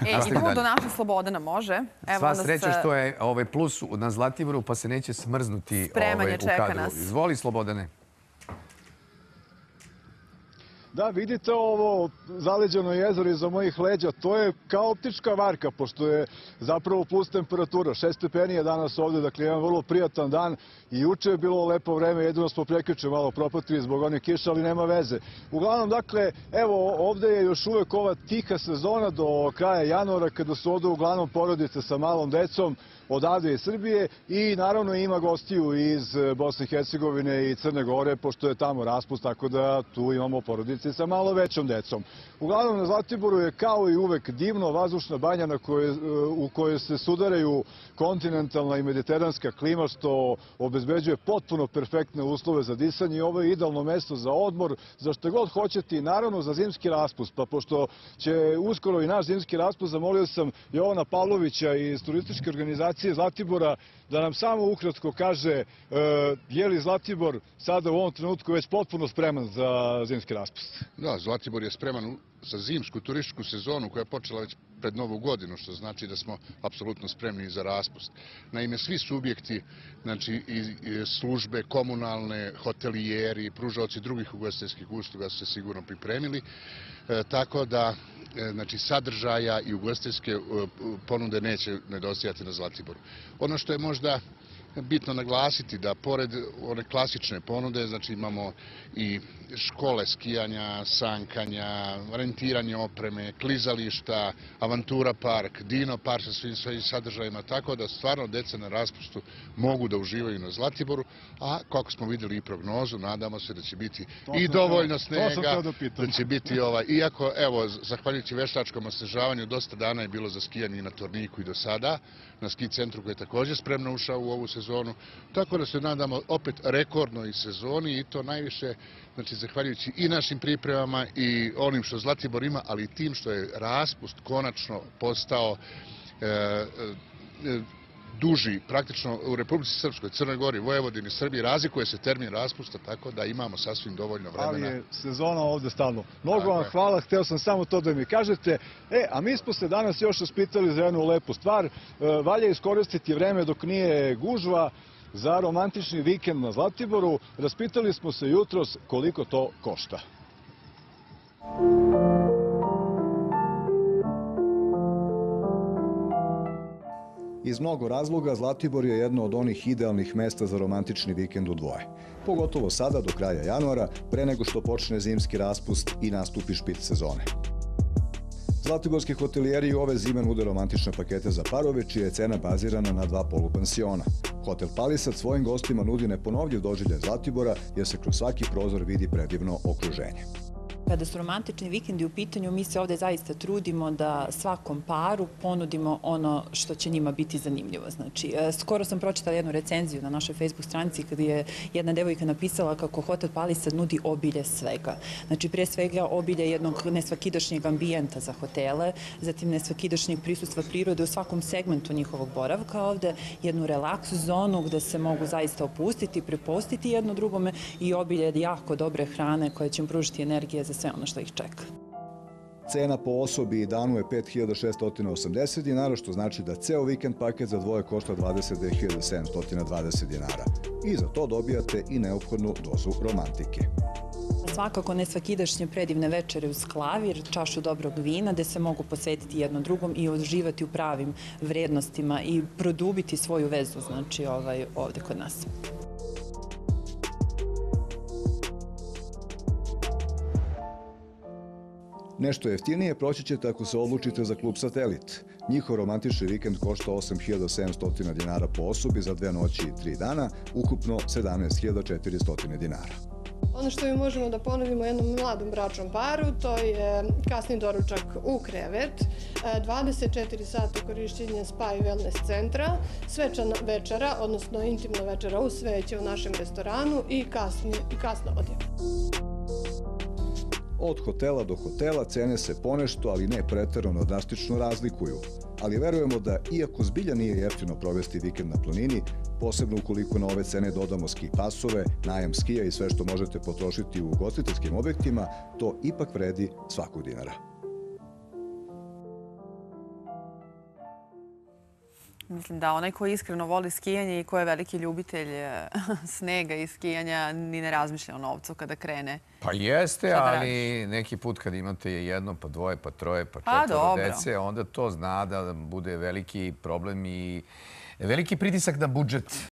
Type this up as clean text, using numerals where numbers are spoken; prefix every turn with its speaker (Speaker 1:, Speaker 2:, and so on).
Speaker 1: Idemo do naše Slobodana, može.
Speaker 2: Sva sreća što je plus na Zlatiboru, pa se neće smrznuti u kadru. Izvoli, Slobodane.
Speaker 3: Da, vidite ovo zaleđeno jezero iza mojih leđa, to je kao optička varka, pošto je zapravo plus temperatura. 6 stepeni je danas ovde, dakle jedan vrlo prijatan dan i juče je bilo lepo vreme, jedino smo prekjuče malo propatili zbog one kiše, ali nema veze. Uglavnom, dakle, evo ovde je još uvek ova tiha sezona do kraja januara, kada su ovde uglavnom porodice sa malom decom, odavde iz Srbije i naravno ima gostiju iz Bosne i Hercegovine i Crne Gore, pošto je tamo raspust, tako da tu imamo porodice sa malo većom decom. Uglavnom na Zlatiboru je kao i uvek divno, vazdušna banja u kojoj se sudaraju kontinentalna i mediteranska klima, što obezbeđuje potpuno perfektne uslove za disanje i ovo je idealno mesto za odmor, za što god hoćete i naravno za zimski raspust. Pa pošto će uskoro i naš zimski raspust, zamolio sam Jovana Pavlovića iz turističke organizacije Zlatibora da nam samo ukratko kaže je li Zlatibor sada u ovom trenutku već potpuno spreman za zimski raspust?
Speaker 4: Da, Zlatibor je spreman za zimsku turističku sezonu koja je počela već pred Novu godinu, što znači da smo apsolutno spremni za raspust. Naime, svi subjekti, znači i službe, komunalne, hotelijeri, pružaoci drugih ugostiteljskih usluga su se sigurno pripremili, tako da znači sadržaja i ugostiteljske ponude neće nedostajati na Zlatiboru. Ono što je možda bitno naglasiti da pored one klasične ponude, znači imamo i škole skijanja, sankanja, rentiranje opreme, klizališta, avantura park, dino park sa svim sadržajima, tako da stvarno deca na raspustu mogu da uživaju na Zlatiboru, a kako smo vidjeli i prognozu, nadamo se da će biti i dovoljno snega, da će biti iako, evo, zahvaljujući veštačkom osnežavanju, dosta dana je bilo za skijanje i na Torniku i do sada, na ski centru koji je također spremno ušao u ovu sezonu, tako da se nadamo opet rekordnoj sezoni i to najviše, znači zahvaljujući i našim pripremama i onim što Zlatibor ima, ali i tim što je raspust konačno postao duži, praktično u Republici Srpskoj, Crnoj Gori, Vojvodini, Srbiji, razlikuje se termin raspusta, tako da imamo sasvim dovoljno vremena.
Speaker 3: Ali je sezona ovde stalno. Mnogo vam hvala, hteo sam samo to da mi kažete. A mi smo se danas još raspitali za jednu lepu stvar. Valja iskoristiti vreme dok nije gužva za romantični vikend na Zlatiboru. Raspitali smo se jutros koliko to košta. Iz mnogo razloga Zlatibor je jedno od onih idealnih mesta za romantični vikend u dvoje. Pogotovo sada, do kraja januara, pre nego što počne zimski raspust i nastupi špic sezone. Zlatiborski hotelijeri ove zime nude romantične pakete za parove, čija je cena bazirana na 2 polupansiona. Hotel Palisad svojim gostima nudi neponovljiv doživljaj Zlatibora, jer se kroz svaki prozor vidi predivno okruženje.
Speaker 5: Kada su romantični vikendi u pitanju, mi se ovde zaista trudimo da svakom paru ponudimo ono što će njima biti zanimljivo. Znači, skoro sam pročitala jednu recenziju na našoj Facebook stranici kada je jedna devojka napisala kako Hotel Palisad nudi obilje svega. Znači, prije svega obilje jednog nesvakidašnjeg ambijenta za hotele, zatim nesvakidašnjeg prisustva prirode u svakom segmentu njihovog boravka ovde, jednu relaks zonu gde se mogu zaista opustiti, prepustiti jedno drugome i obilje jako dobre hrane koje će im pružiti energije za sve ono što ih čeka.
Speaker 3: Cena po osobi i danu je 5.680 dinara, što znači da ceo vikend paket za dvoje košta 22.720 dinara. I za to dobijate i neophodnu dozu romantike.
Speaker 5: Svakako nesvakidašnje predivne večere uz klavir, čašu dobrog vina, gde se mogu posvetiti jedno drugom i uživati u pravim vrednostima i produbiti svoju vezu, znači ovde kod nas.
Speaker 3: Nešto jeftinije proći ćete ako se odlučite za klub Satelit. Njihov romantični vikend košta 8.700 dinara po osobi za 2 noći i 3 dana, ukupno 17.400 dinara.
Speaker 6: Ono što mi možemo da ponudimo jednom mladom bračnom paru, to je kasni doručak u krevet, 24 sata korišćenja spa i wellness centra, svečana večera, odnosno intimna večera uz sveće u našem restoranu i kasno odjev.
Speaker 3: Od hotela do hotela cene se ponešto, ali ne preterano drastično razlikuju. Ali verujemo da, iako zbilja nije jeftino provesti vikend na planini, posebno ukoliko na ove cene dodamo ski pasove, najam skija i sve što možete potrošiti u ugostiteljskim objektima, to ipak vredi svakog dinara.
Speaker 1: Mislim da onaj ko iskreno voli skijanje i ko je veliki ljubitelj snega i skijanja ni ne razmišlja o novcu kada krene.
Speaker 2: Pa jeste, ali neki put kad imate jedno, pa dvoje, pa troje, pa četvoro dece, onda to zna da bude veliki problem i veliki pritisak na budžet.